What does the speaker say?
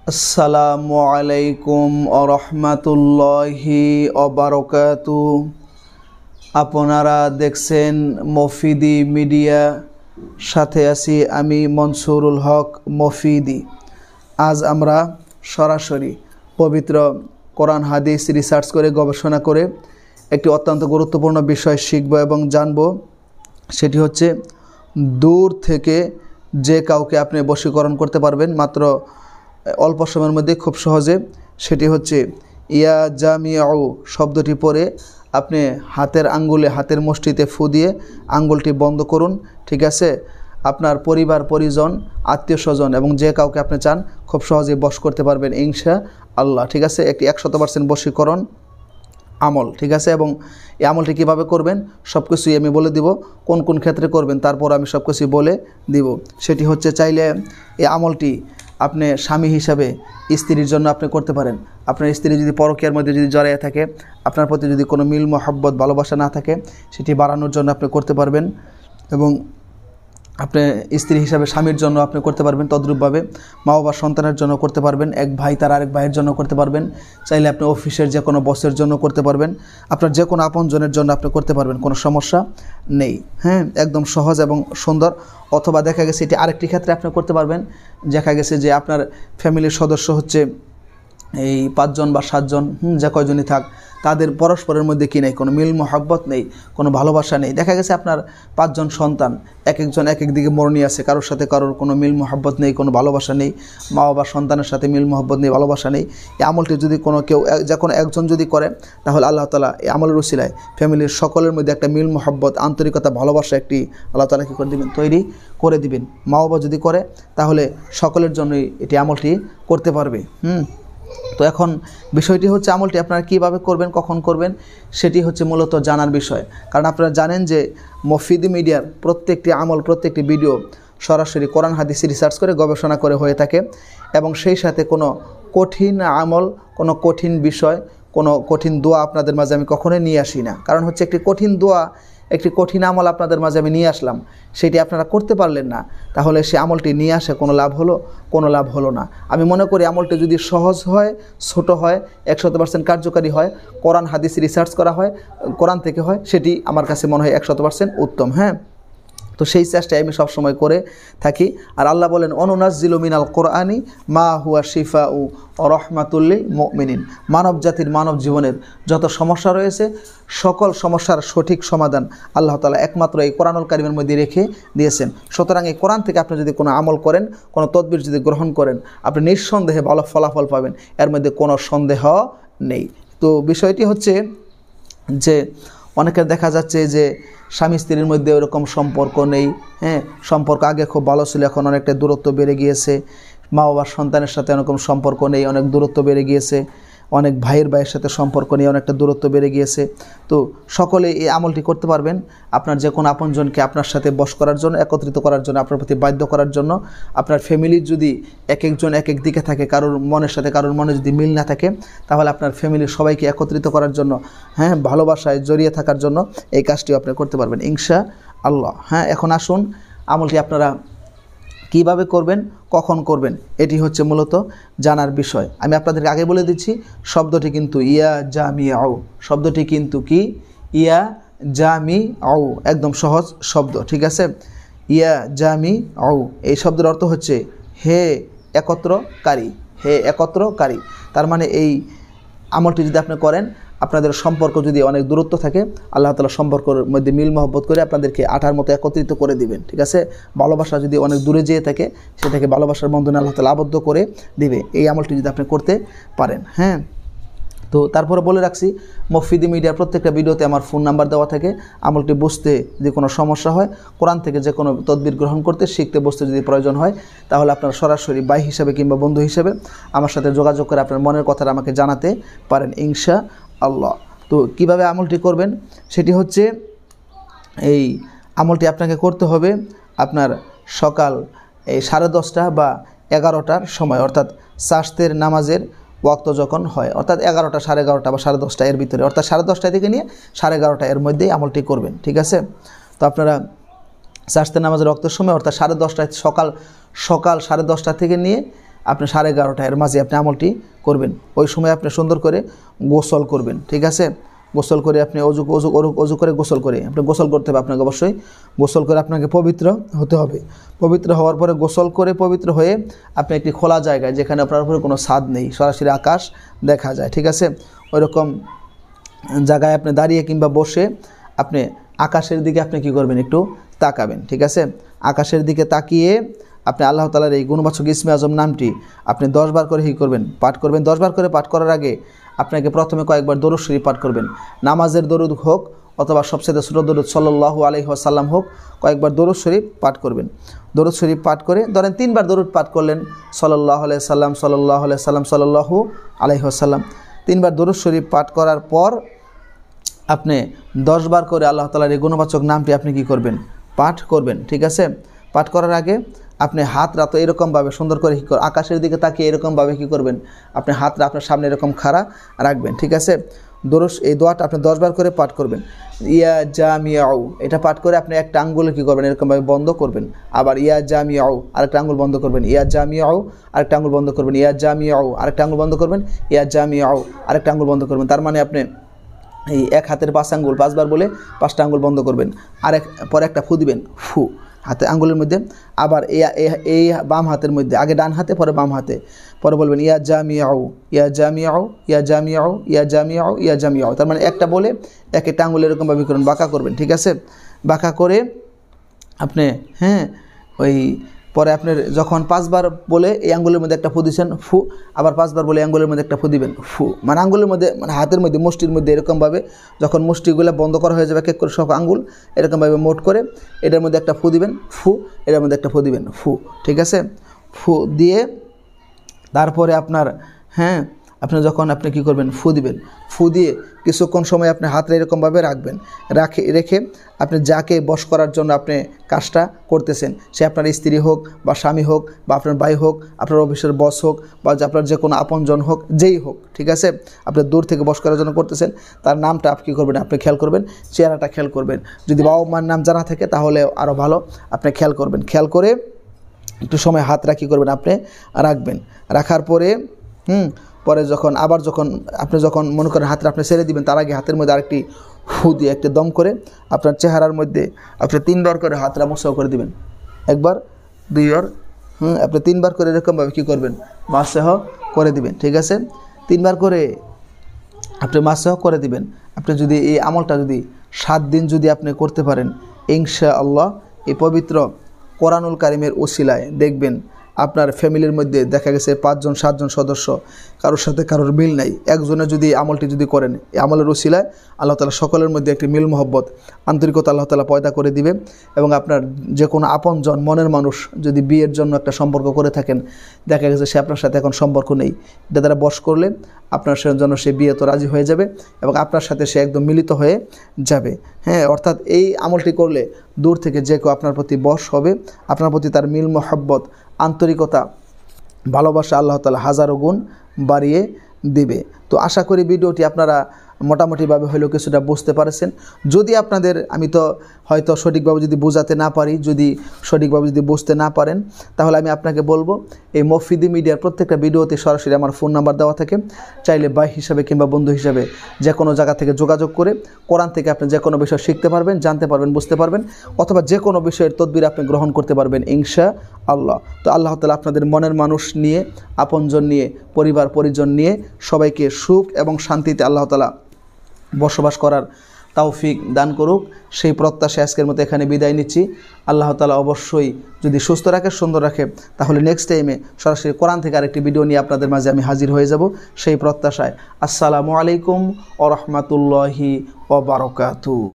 আসসালামু আলাইকুম আরহামাতুল্লাহি ওবারাকাতু। আপনারা দেখছেন মফিদি মিডিয়া, সাথে আছি আমি মনসুরুল হক মফিদি। আজ আমরা সরাসরি পবিত্র কোরআন হাদিস রিসার্চ করে গবেষণা করে একটি অত্যন্ত গুরুত্বপূর্ণ বিষয় শিখব এবং জানব। সেটি হচ্ছে দূর থেকে যে কাউকে আপনি বশীকরণ করতে পারবেন মাত্র অল্প সময়ের মধ্যে খুব সহজে। সেটি হচ্ছে ইয়া জামিউ শব্দটি পরে আপনি হাতের আঙ্গুলে, হাতের মুষ্টিতে ফু দিয়ে আঙ্গুলটি বন্ধ করুন। ঠিক আছে, আপনার পরিবার পরিজন, আত্মীয় স্বজন এবং যে কাউকে আপনি চান খুব সহজেই বশ করতে পারবেন ইনশাআল্লাহ। ঠিক আছে, একটি 100% বশীকরণ আমল। ঠিক আছে, এবং এই আমলটি কীভাবে করবেন সব কিছুই আমি বলে দিব, কোন কোন ক্ষেত্রে করবেন তারপর আমি সব কিছুই বলে দিব। সেটি হচ্ছে, চাইলে এই আমলটি আপনি স্বামী হিসাবে স্ত্রীর জন্য আপনি করতে পারেন। আপনার স্ত্রী যদি পরকীয়ার মধ্যে যদি জড়িয়ে থাকে, আপনার প্রতি যদি কোনো মিল মহব্বত ভালোবাসা না থাকে, সেটি বাড়ানোর জন্য আপনি করতে পারবেন। এবং আপনি স্ত্রী হিসাবে স্বামীর জন্য আপনি করতে পারবেন। তদ্রূপভাবে মা বাবা সন্তানের জন্য করতে পারবেন, এক ভাই তার আরেক ভাইয়ের জন্য করতে পারবেন। চাইলে আপনি অফিসের যে কোনো বসের জন্য করতে পারবেন, আপনার যে কোনো আপনজনের জন্য আপনি করতে পারবেন, কোনো সমস্যা নেই। হ্যাঁ, একদম সহজ এবং সুন্দর। অথবা দেখা গেছে এটি আরেকটি ক্ষেত্রে আপনি করতে পারবেন, দেখা গেছে যে আপনার ফ্যামিলির সদস্য হচ্ছে এই 5 জন বা 7 জন, যে কয়জনই থাক, তাদের পরস্পরের মধ্যে কি নেই, কোনো মিল মহব্বত নেই, কোনো ভালোবাসা নেই। দেখা গেছে আপনার 5 জন সন্তান, এক একজন এক এক দিকে মরণী আছে, কারোর সাথে কারোর কোনো মিল মহব্বত নেই, কোনো ভালোবাসা নেই, মা বাবা সন্তানের সাথে মিল মহব্বত নেই, ভালোবাসা নেই। এই আমলটি যদি যে কোনো একজন যদি করে, তাহলে আল্লাহ তাআলা এই আমলের উসিলায় ফ্যামিলির সকলের মধ্যে একটা মিল মহব্বত, আন্তরিকতা, ভালোবাসা একটি আল্লাহ তাআলা কী করে দিবেন, তৈরি করে দিবেন। মা বাবা যদি করে, তাহলে সকলের জন্যই এটি আমলটি করতে পারবে। তো এখন বিষয়টি হচ্ছে, আমলটি আপনারা কীভাবে করবেন, কখন করবেন, সেটি হচ্ছে মূলত জানার বিষয়। কারণ আপনারা জানেন যে মফিদি মিডিয়ার প্রত্যেকটি আমল, প্রত্যেকটি ভিডিও সরাসরি কোরআন হাদিস রিসার্চ করে গবেষণা করে হয়ে থাকে, এবং সেই সাথে কোনো কঠিন আমল, কোনো কঠিন বিষয়, কোনো কঠিন দোয়া আপনাদের মাঝে আমি কখনোই নিয়ে আসি না। কারণ হচ্ছে একটি কঠিন দোয়া, একটি কঠিন আমল আপনাদের মাঝে আমি নিয়ে আসলাম, সেটি আপনারা করতে পারলেন না, তাহলে সে আমলটি নিয়ে আসে কোনো লাভ হলো? কোনো লাভ হলো না। আমি মনে করি আমলটি যদি সহজ হয়, ছোট হয়, 100% কার্যকারী হয়, কোরআন হাদিস রিসার্চ করা হয়, কোরআন থেকে হয়, সেটি আমার কাছে মনে হয় 100% উত্তম। হ্যাঁ, তো সেই চেষ্টায় আমি সবসময় করে থাকি। আর আল্লাহ বলেন, অনুনাজ্জিলু মিনাল কোরআনি মা হুয়া শিফাউ ও রহমাতুল লিল মুমিনিন। মানব জাতির, মানব জীবনের যত সমস্যা রয়েছে, সকল সমস্যার সঠিক সমাধান আল্লাহ তাআলা একমাত্র এই কোরআনুল কারীমের মধ্যে রেখে দিয়েছেন। সুতরাং এই কোরআন থেকে আপনি যদি কোনো আমল করেন, কোনো তদবির যদি গ্রহণ করেন, আপনি নিঃসন্দেহে ভালো ফলাফল পাবেন, এর মধ্যে কোনো সন্দেহ নেই। তো বিষয়টি হচ্ছে যে অনেকের দেখা যাচ্ছে যে স্বামী স্ত্রীর মধ্যে ওরকম সম্পর্ক নেই। হ্যাঁ, সম্পর্ক আগে খুব ভালো ছিল, এখন অনেকটা দূরত্ব বেড়ে গিয়েছে। মা বাবার সন্তানের সাথে এরকম সম্পর্ক নেই, অনেক দূরত্ব বেড়ে গিয়েছে। অনেক ভাইয়ের সাথে সম্পর্ক নেই, অনেকটা দূরত্ব বেড়ে গিয়েছে। তো সকলে এই আমলটি করতে পারবেন, আপনার যে কোনো আপনজনকে আপনার সাথে বশ করার জন্য, একত্রিত করার জন্য, আপনার প্রতি বাধ্য করার জন্য। আপনার ফ্যামিলির যদি এক একজন এক এক দিকে থাকে, কারোর মনের সাথে কারোর মনে যদি মিল না থাকে, তাহলে আপনার ফ্যামিলির সবাইকে একত্রিত করার জন্য, হ্যাঁ, ভালোবাসায় জড়িয়ে থাকার জন্য এই কাজটিও আপনি করতে পারবেন ইনশাআল্লাহ। হ্যাঁ, এখন আসুন আমলটি আপনারা কীভাবে করবেন, কখন করবেন, এটি হচ্ছে মূলত জানার বিষয়। আমি আপনাদেরকে আগে বলে দিচ্ছি, শব্দটি কিন্তু ইয়া জামিউ, শব্দটি কিন্তু কি, ইয়া জামিউ, একদম সহজ শব্দ। ঠিক আছে, ইয়া জামিউ, এই শব্দের অর্থ হচ্ছে হে একত্রকারী, হে একত্রকারী। তার মানে এই আমলটি যদি আপনি করেন, আপনাদের সম্পর্ক যদি অনেক দূরত্ব থাকে, আল্লাহ তাআলা সম্পর্কের মধ্যে মিল মহব্বত করে আপনাদেরকে আঠার মতো একত্রিত করে দিবেন। ঠিক আছে, ভালোবাসা যদি অনেক দূরে যেয়ে থাকে, সেটাকে ভালোবাসার বন্ধনে আল্লাহ তাআলা আবদ্ধ করে দিবে, এই আমলটি যদি আপনি করতে পারেন। হ্যাঁ, তো তারপরে বলে রাখছি, মফিদি মিডিয়ার প্রত্যেকটা ভিডিওতে আমার ফোন নাম্বার দেওয়া থাকে। আমলটি বুঝতে যদি কোনো সমস্যা হয়, কোরআন থেকে যে কোনো তদবির গ্রহণ করতে, শিখতে, বুঝতে যদি প্রয়োজন হয়, তাহলে আপনারা সরাসরি ভাই হিসাবে কিংবা বন্ধু হিসাবে আমার সাথে যোগাযোগ করে আপনার মনের কথাটা আমাকে জানাতে পারেন ইনশাআল্লাহ। তো কিভাবে আমলটি করবেন, সেটি হচ্ছে, এই আমলটি আপনাকে করতে হবে আপনার সকাল এই 10:30 বা 11টার সময়, অর্থাৎ সাস্তের নামাজের ওয়াক্ত যখন হয়, অর্থাৎ 11টা, 11:30 বা 10:30 এর ভিতরে, অর্থাৎ 11:30 থেকে নিয়ে 11:30 এর মধ্যেই আমলটি করবেন। ঠিক আছে, তো আপনারা সাস্তের নামাজের ওয়াক্তের সময়, অর্থাৎ 10:30, সকাল 10:30 থেকে নিয়ে আপনি 11:30 এর মাঝে আপনি আমলটি করবেন। ওই সময় আপনি সুন্দর করে গোসল করবেন, ঠিক আছে? গোসল করে আপনি অজু করে গোসল করে আপনি গোসল করতে হবে, আপনাকে অবশ্যই গোসল করে আপনাকে পবিত্র হতে হবে। পবিত্র হওয়ার পরে গোসল করে পবিত্র হয়ে আপনি একটি খোলা জায়গায়, যেখানে আপনার উপরে কোনো ছাদ নেই, সরাসরি আকাশ দেখা যায়, ঠিক আছে? ওইরকম জায়গায় আপনি দাঁড়িয়ে কিংবা বসে আপনি আকাশের দিকে আপনি কী করবেন, একটু তাকাবেন, ঠিক আছে? আকাশের দিকে তাকিয়ে আপনি আল্লাহ তাআলার এই গুণবাচক ইসমে আজম নামটি আপনি 10 বার করে পাঠ করবেন। 10 বার করে পাঠ করার আগে আপনাকে প্রথমে কয়েকবার দরুদ শরীফ পাঠ করবেন। নামাজের দরুদ হোক অথবা সবচেয়ে ছোট দরুদ সাল্লাল্লাহু আলাইহি ওয়াসাল্লাম হোক, কয়েকবার দরুদ শরীফ পাঠ করবেন। দরুদ শরীফ পাঠ করে ধরেন 3 বার দরুদ পাঠ করলেন, সাল্লাল্লাহু আলাইহি সাল্লাম, সাল্লাল্লাহু আলাইহি সাল্লাম, সাল্লাল্লাহু আলাইহি ওয়াসাল্লাম। 3 বার দরুদ শরীফ পাঠ করার পর আপনি 10 বার করে আল্লাহ তাআলার এই গুণবাচক নামটি আপনি কী করবেন, পাঠ করবেন, ঠিক আছে? পাঠ করার আগে আপনি হাতটা তো এরকমভাবে সুন্দর করে আকাশের দিকে তাকিয়ে এরকমভাবে কী করবেন, আপনি হাতটা আপনার সামনে এরকম খাড়া রাখবেন, ঠিক আছে? এই দোয়াটা আপনি 10 বার করে পাঠ করবেন। ইয়া জামিউ, এটা পাঠ করে আপনি একটা আঙ্গুলে কী করবেন, এরকমভাবে বন্ধ করবেন। আবার ইয়া জামিউ, আরেকটা আঙ্গুল বন্ধ করবেন। ইয়া জামিউ, আরেকটা আঙ্গুল বন্ধ করবেন। ইয়া জামিউ, আরেকটা আঙ্গুল বন্ধ করবেন। ইয়া জামিউ, আরেকটা আঙ্গুল বন্ধ করবেন। তার মানে আপনি এই এক হাতের 5 আঙ্গুল 5 বার বলে 5টা আঙ্গুল বন্ধ করবেন। পরে একটা ফু দিবেন, ফু হাতে আঙ্গুলের মধ্যে। আবার এই বাম হাতের মধ্যে, আগে ডান হাতে পরে বাম হাতে, পরে বলবেন ইয়া জামিউ, ইয়া জামিউ, ইয়া জামিউ, ইয়া জামিউ, ইয়া জামিউ। তার মানে একটা বলে একটা আঙ্গুল এরকমভাবে করুন, বাঁকা করবেন, ঠিক আছে? বাঁকা করে আপনি ওই পরে আপনার যখন 5 বার বলে এই আঙ্গুলের মধ্যে একটা ফু দিচ্ছেন, ফু, আবার 5 বার বলে আঙ্গুলের মধ্যে একটা ফু দিবেন, ফু। মানে আঙ্গুলের মধ্যে, মানে হাতের মধ্যে, মুষ্টির মধ্যে এরকমভাবে যখন মুষ্টিগুলো বন্ধ করা হয়ে যাবে, এক এক করে সব আঙ্গুল এরকমভাবে মোট করে এটার মধ্যে একটা ফু দিবেন, ফু, এটার মধ্যে একটা ফু দিবেন, ফু, ঠিক আছে? ফু দিয়ে তারপরে আপনার আপনি যখন আপনি কী করবেন, ফু দিবেন। ফু দিয়ে কিছুক্ষণ সময় আপনি হাতটা এরকমভাবে রেখে আপনি যাকে বশ করার জন্য আপনি কাজটা করতেছেন, সে আপনার স্ত্রী হোক বা স্বামী হোক বা আপনার ভাই হোক, আপনার অফিসের বস হোক বা আপনার যে কোনো আপনজন হোক, যেই হোক, ঠিক আছে? আপনি দূর থেকে বশ করার জন্য করতেছেন, তার নামটা আপনি কী করবেন, আপনি খেয়াল করবেন, চেহারাটা খেয়াল করবেন। যদি বাবা মার নাম জানা থাকে তাহলে আরও ভালো, আপনি খেয়াল করবেন। খেয়াল করে একটু সময় হাতটা কী করবেন, আপনি রাখবেন। রাখার পরে পরে যখন আপনি মনে করেন হাতটা আপনি ছেড়ে দিবেন, তার আগে হাতের মধ্যে আরেকটি ফু দিয়ে একটা দম করে আপনার চেহারার মধ্যে আপনি 3 বার করে হাতটা মাসাহ করে দিবেন। 1 বার 2 বার আপনি 3 বার করে এরকমভাবে কী করবেন, মাসাহ করে দিবেন, ঠিক আছে? 3 বার করে আপনি মাসাহ করে দিবেন। আপনি যদি এই আমলটা যদি 7 দিন যদি আপনি করতে পারেন, ইনশাআল্লাহ এই পবিত্র কোরআনুল কারিমের ওসিলায় দেখবেন আপনার ফ্যামিলির মধ্যে দেখা গেছে 5 জন 7 জন সদস্য, কারোর সাথে কারোর মিল নাই। একজনে যদি আমলটি যদি করেন, এই আমলের ওসিলায় আল্লাহ তাআলা সকলের মধ্যে একটি মিল মহব্বত, আন্তরিকতা আল্লাহ তাআলা পয়দা করে দিবে। এবং আপনার যে কোনো আপনজন, মনের মানুষ যদি বিয়ের জন্য একটা সম্পর্ক করে থাকেন, দেখা গেছে সে আপনার সাথে এখন সম্পর্ক নেই, এটা দ্বারা বশ করলে আপনার জন্য সে বিয়ে তো রাজি হয়ে যাবে এবং আপনার সাথে সে একদম মিলিত হয়ে যাবে। অর্থাৎ এই আমলটি করলে দূর থেকে যে কেউ আপনার প্রতি বশ হবে, আপনার প্রতি তার মিল মহব্বত, আন্তরিকতা, ভালোবাসা আল্লাহ তাআলা হাজারো গুণ বাড়িয়ে দিবে। তো আশা করি ভিডিওটি আপনারা মোটামুটিভাবে হলেও কিছুটা বুঝতে পারছেন। যদি আপনাদের আমি তো হয়তো সঠিকভাবে যদি বোঝাতে না পারি, যদি সঠিকভাবে যদি বুঝতে না পারেন, তাহলে আমি আপনাকে বলবো এই মফিদি মিডিয়ার প্রত্যেকটা ভিডিওতে সরাসরি আমার ফোন নাম্বার দেওয়া থাকে। চাইলে ভাই হিসাবে কিংবা বন্ধু হিসাবে যে কোনো জায়গা থেকে যোগাযোগ করে কোরআন থেকে আপনি যে কোনো বিষয় শিখতে পারবেন, জানতে পারবেন, বুঝতে পারবেন, অথবা যে কোনো বিষয়ের তদবির আপনি গ্রহণ করতে পারবেন ইনশাআল্লাহ। তো আল্লাহ তাআলা আপনাদের মনের মানুষ নিয়ে, আপনজন নিয়ে, পরিবার পরিজন নিয়ে সবাইকে সুখ এবং শান্তিতে আল্লাহ তাআলা বসবাস করার তৌফিক দান করুক, সেই প্রত্যাশায় আজকের মতো এখানে বিদায় নিচ্ছি। আল্লাহ তাআলা অবশ্যই যদি সুস্থ রাখে, সুন্দর রাখে, তাহলে নেক্সট টাইমে সরাসরি কোরআন থেকে আরেকটি ভিডিও নিয়ে আপনাদের মাঝে আমি হাজির হয়ে যাব, সেই প্রত্যাশায়। আসসালামু আলাইকুম ওয়া রাহমাতুল্লাহি ওয়া বারাকাতুহু।